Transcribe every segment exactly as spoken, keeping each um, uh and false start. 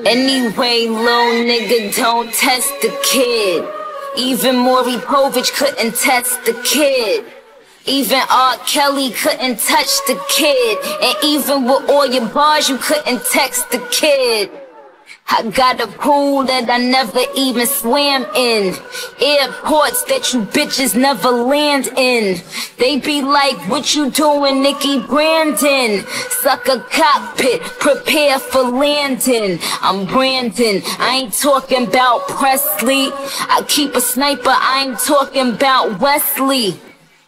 Anyway, little nigga, don't test the kid. Even Maury Povich couldn't test the kid. Even R. Kelly couldn't touch the kid. And even with all your bars, you couldn't text the kid. I got a pool that I never even swam in. Airports that you bitches never land in. They be like, what you doing, Nikki Brandon? Suck a cockpit, prepare for landing. I'm Brandon, I ain't talking about Presley. I keep a sniper, I ain't talking about Wesley.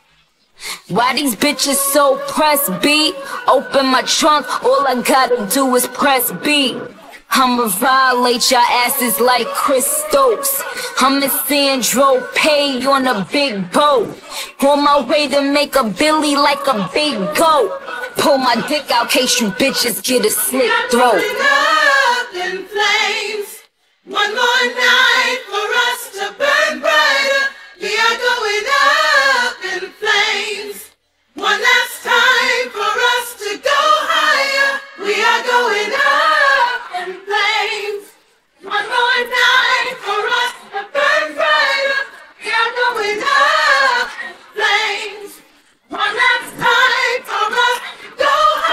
Why these bitches so press B? Open my trunk, all I gotta do is press B. I'ma violate y'all asses like Chris Stokes. I'm in Sandro Pay on a big boat. On my way to make a Billy like a big goat. Pull my dick out case you bitches get a slit throat. We are going up in flames. One more night for us to burn brighter. We are going up in flames. One last time for us to go higher. We are going up in flames. One more night for us to burn brighter. We are going up in flames. One last time for us to go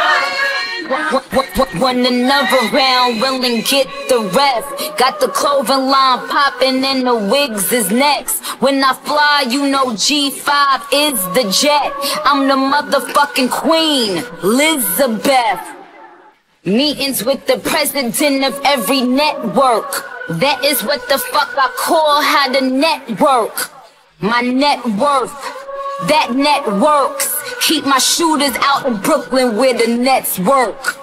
higher. When another round, willing get the rest. Got the clothing line popping and the wigs is next. When I fly, you know G five is the jet. I'm the motherfucking queen, Elizabeth. Meetings with the president of every network. That is what the fuck I call how to network. My net worth, that net works. Keep my shooters out in Brooklyn where the nets work.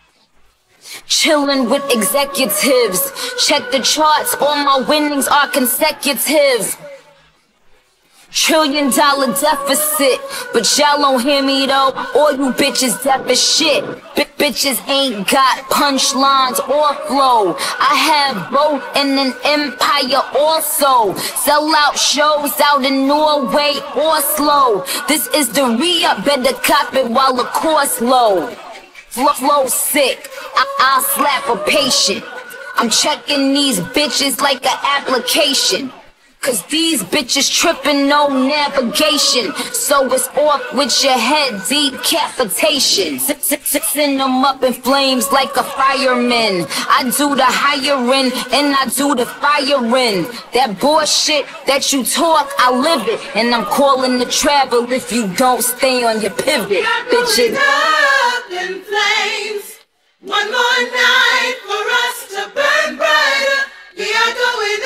Chillin' with executives. Check the charts, all my winnings are consecutive. Trillion dollar deficit, but y'all don't hear me though. All you bitches deaf as shit. B bitches ain't got punchlines or flow. I have both and an empire also. Sell out shows out in Norway, Oslo. This is the re-up, better cop it while the course low. Flow, flow sick, I I'll slap a patient. I'm checking these bitches like an application. Cause these bitches trippin' no navigation. So it's off with your head, decapitation. Send them up in flames like a fireman. I do the hiring and I do the firing. That bullshit that you talk, I live it. And I'm calling the travel if you don't stay on your pivot, bitches. Up in flames. One more night for us to burn brighter. We are going